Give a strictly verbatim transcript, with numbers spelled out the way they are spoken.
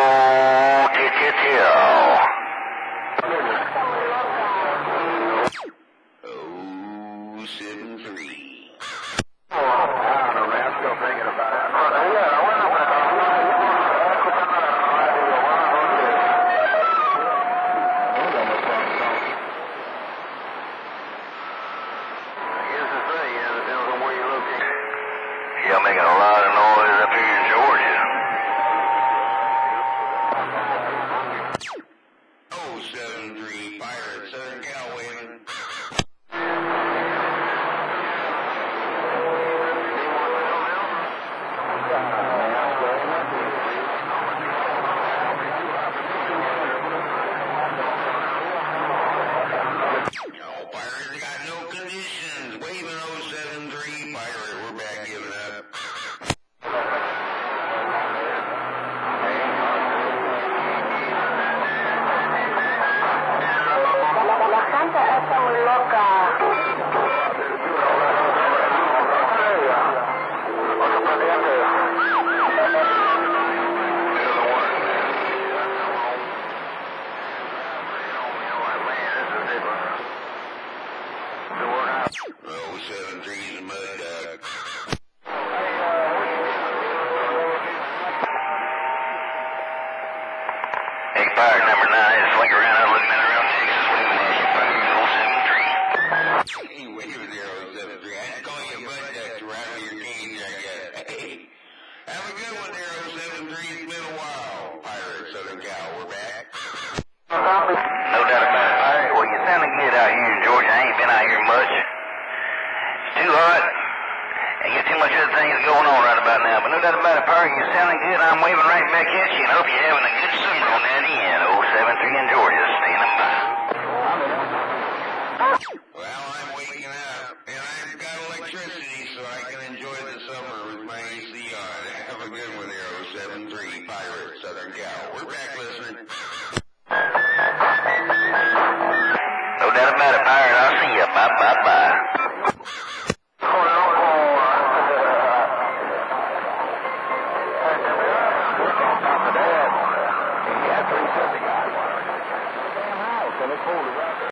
Y'all making a lot of noise up here in Georgia. oh seven three Pirate, Southern Cal waving. No, Pirate, got no conditions. Waving oh seven three Pirate, we're back giving up. La gente está muy loca. oh seven three's a mud duck. Hey, Pirate number nine is flicking around. I'm looking at around Texas. Waving at you, Pirate oh seven three. Hey, waving there, oh seven three. I had to call you a mud duck to rattle your cage, I guess. Hey, have a good one there, oh seven three. It's been a while. Pirate, Southern Cal, we're back. No doubt about it, Pirate. Well, you're sounding good out here in Georgia. I ain't been out here much. It's too hot. Ain't got too much other things going on right about now. But no doubt about it, Pirate. You're sounding good. I'm waving right back at you and hope you're having a good summer on that end. oh seven three in Georgia. Standing by. Well, I'm waking up, and I've got electricity so I can enjoy the summer with my A C on. Have a good one there, oh seven three Pirate, Southern Cal. We're back listening. No doubt about it, Pirate. I'll see you. Bye, bye, bye.